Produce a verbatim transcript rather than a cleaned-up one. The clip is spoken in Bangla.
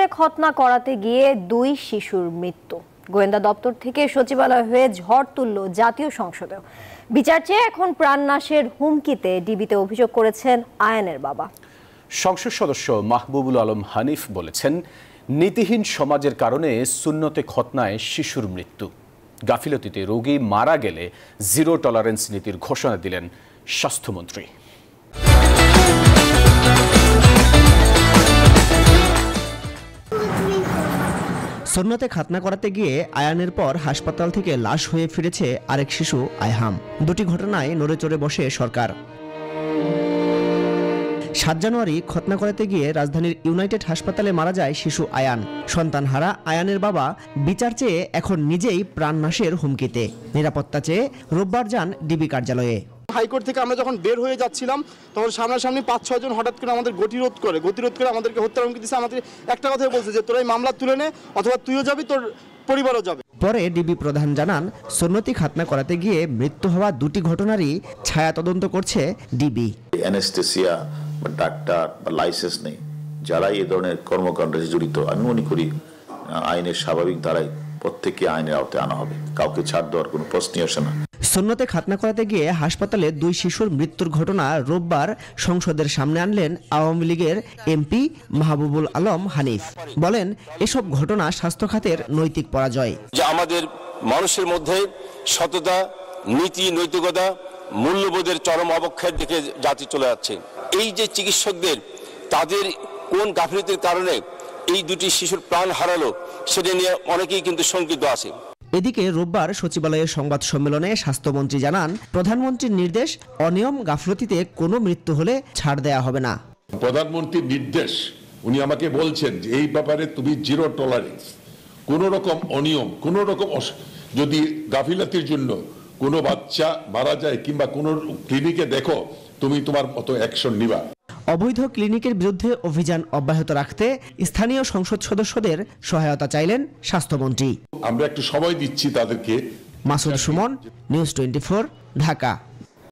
সুন্নতে খতনা করাতে গিয়ে দুই শিশুর মৃত্যু। গোয়েন্দা দপ্তর থেকে সচিবালয় হয়ে ঝড় তুলল জাতীয় সংসদেও। বিচার চেয়ে এখন প্রাণনাশের হুমকিতে ডিবিতে অভিযোগ করেছেন আয়ানের বাবা। সংসদ সদস্য মাহবুবুল আলম হানিফ বলেছেন, নীতিহীন সমাজের কারণে সুন্নতে খতনায় শিশুর মৃত্যু। গাফিলতিতে রোগী মারা গেলে জিরো টলারেন্স নীতির ঘোষণা দিলেন স্বাস্থ্যমন্ত্রী। সুন্নতে খাতনা করাতে গিয়ে আয়ানের পর হাসপাতাল থেকে লাশ হয়ে ফিরেছে আরেক শিশু আয়হাম। দুটি ঘটনায় নড়েচড়ে বসে সরকার। সাত জানুয়ারি খতনা করাতে গিয়ে রাজধানীর ইউনাইটেড হাসপাতালে মারা যায় শিশু আয়ান। সন্তানহারা আয়ানের বাবা বিচার চেয়ে এখন নিজেই প্রাণনাশের হুমকিতে। নিরাপত্তা চেয়ে রোববার যান ডিবি কার্যালয়ে। হাইকোর্ট থেকে আমরা যখন বের হয়ে যাচ্ছিলাম তখন সামনাসামনি পাঁচ ছয় জন হঠাৎ করে আমাদের গতিরোধ করে গতিরোধ করে আমাদেরকে হত্যার হুমকি দিচ্ছে। আমাদের একটা কথাই বলছে যে তোরা এই মামলা তুলে নে, অথবা তুইও যাবি, তোর পরিবারও যাবে। পরে ডিবি প্রধান জানান, সুন্নতি খাতনা করাতে গিয়ে মৃত্যু হওয়া দুটি ঘটনারই ছায়া তদন্ত করছে ডিবি। অ্যানেস্থেসিয়া বা ডাক্তার বা লাইসেন্স নেই যারা এই ধরনের কর্মকাণ্ডে জড়িত, আমি মনে করি আইনের স্বাভাবিক ধারায় প্রত্যেককে আইনের আওতায় আনা হবে, কাউকে ছাড় দেওয়ার কোনো প্রশ্নই আসে না। সুন্নতে খাতনা করাতে গিয়ে হাসপাতালে দুই শিশুর মৃত্যুর ঘটনা রোববার সংসদের সামনে আনলেন আওয়ামী লীগের এমপি মাহবুবুল আলম হানিফ। বলেন, এসব ঘটনা স্বাস্থ্য খাতের নৈতিক পরাজয়। যে আমাদের মানুষের মধ্যে সততা, নীতি, নৈতিকতা, মূল্যবোধের চরম অবক্ষয়ের দিকে জাতি চলে যাচ্ছে। এই যে চিকিৎসকদের তাদের কোন গাফিলতির কারণে এই দুটি শিশুর প্রাণ হারালো সেটা নিয়ে অনেকেই কিন্তু শঙ্কিত আছে। এদিকে রোববার সচিবালয়ের সংবাদ সম্মেলনে স্বাস্থ্যমন্ত্রী জানান, প্রধানমন্ত্রীর নির্দেশ, অনিয়ম গাফলতিতে কোনো মৃত্যু হলে ছাড় দেয়া হবে না। প্রধানমন্ত্রীর নির্দেশ, উনি আমাকে বলছেন যে এই ব্যাপারে তুমি জিরো টলারেন্স, কোন রকম অনিয়ম, কোন রকম যদি গাফিলতির জন্য কোনো বাচ্চা মারা যায় কিংবা কোনো ক্লিনিকে দেখো, তুমি তোমার মতো অ্যাকশন নিবা। অবৈধ ক্লিনিকের বিরুদ্ধে অভিযান অব্যাহত রাখতে স্থানীয় সংসদ সদস্যদের সহায়তা চাইলেন স্বাস্থ্যমন্ত্রী। আমরা একটু সময় দিচ্ছি তাদেরকে। Masud Sumon, news twenty four, Dhaka.